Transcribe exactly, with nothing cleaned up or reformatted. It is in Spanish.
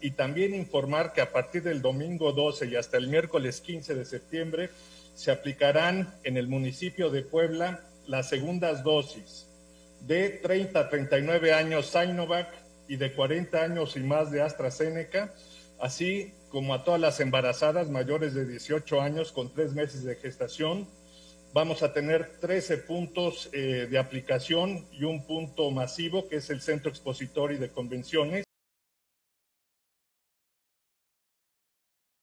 y también informar que a partir del domingo doce y hasta el miércoles quince de septiembre se aplicarán en el municipio de Puebla las segundas dosis de treinta a treinta y nueve años Sinovac y de cuarenta años y más de AstraZeneca, así como a todas las embarazadas mayores de dieciocho años con tres meses de gestación. Vamos a tener trece puntos eh, de aplicación y un punto masivo, que es el Centro Expositor y de Convenciones.